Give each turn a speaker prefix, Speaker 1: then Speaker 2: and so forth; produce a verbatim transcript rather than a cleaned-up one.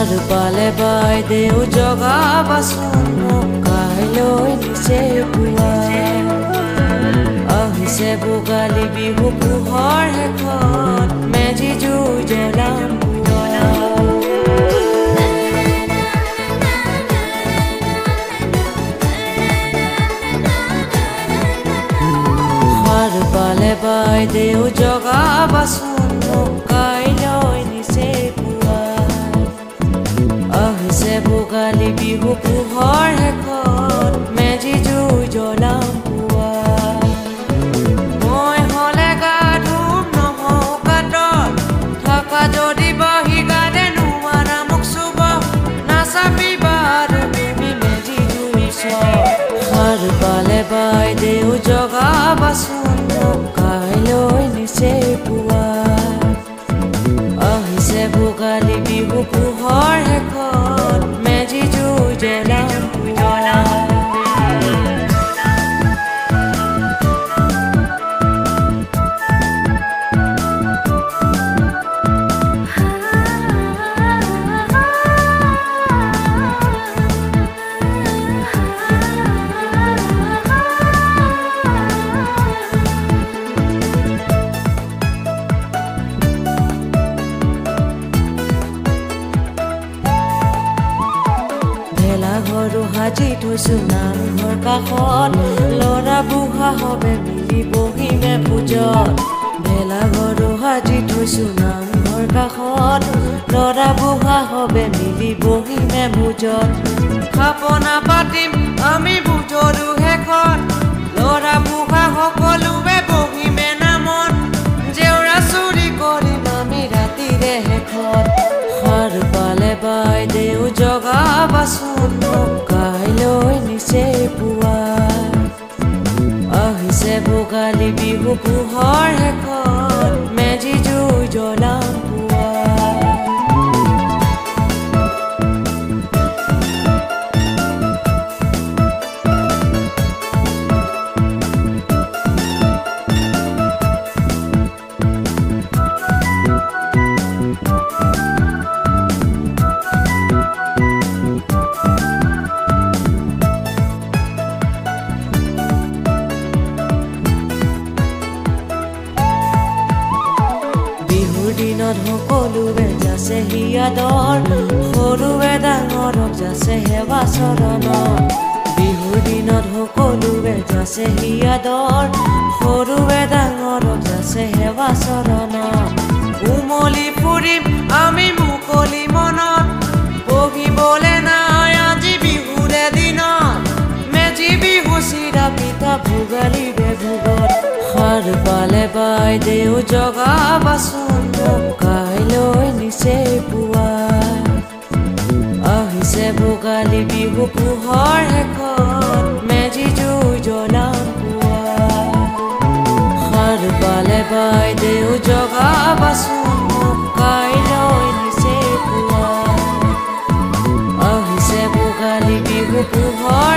Speaker 1: সাৰ পালে বাইদেউ জগাবাচোন মোক কাইলৈ নিচে পুৱা আহিছে ভোগালী বিহু পোহৰ শেষত মেজি জুই জ্বলাম সাৰ পালে বাইদেউ জগাবাচোন মোক কাইলৈ নিচে পুৱা আহিছে ভোগালী বিহু পোহৰ শেষত মেজি জুই জ্বলাম পুৱা মই হলে গা ধুম নহওঁ কাতত থকা যদি বহি গাতে নোৱাৰা মোক চুব নাচাপিবা আৰু তুমি মেজি জুই সাৰ পালে বাইদেউ জগাবাচোন মোক কাইলৈ নিচে পুৱা আহিছে ভোগালী বিহু পোহৰ শেষত মেজি জুই জ্বলাম ঘৰো সাজি থৈছো নামঘৰ কাষত ল'ৰা বুঢ়া হবে মিলি বহিমে ভোজত ভেলা ঘৰো সাজি থৈছো নামঘৰ কাষত ল'ৰা বুঢ়া হবে মিলি বহিমে ভোজত খাপনা পাতিম আমি ভোজৰো শেষত ল'ৰা বুঢ়া সকলোৱে বহিমে নামত জেউৰা চুৰি কৰিম আমি ৰাতিৰে শেষত সাৰ পালে বাইদেউ জগাবাচোন মোক কাইলৈ নিচে পুৱা আহিছে ভোগালী বিহু পোহৰ শেষত মেজি জুই জ্বলাম পুৱা দিনত সকলোৱে যাছে হিয়াদৰ সৰুৱে ডাঙৰক যাছে সেৱা চৰণত বিহুৰ দিনত সকলোৱে যাছে হিয়াদৰ সৰুৱে ডাঙৰক যাছে সেৱা চৰণত উমলি ফুৰিম আমি মুকলি মনত বহিবলে নাই আজি বিহুৰে দিনত মেজি বিহু চিৰা পিঠা ভোগালী বেভোগত সাৰ পালে বাইদেউ জগাবাচোন মোক কাইলৈ নিচে পুৱা আহিছে ভোগালী বিহু পোহৰ শেষত মেজি জুই জ্বলাম পুৱা সাৰ পালে বাইদেউ জগাবাচোন মোক কাইলৈ নিচে পুৱা আহিছে ভোগালী বিহু পোহৰ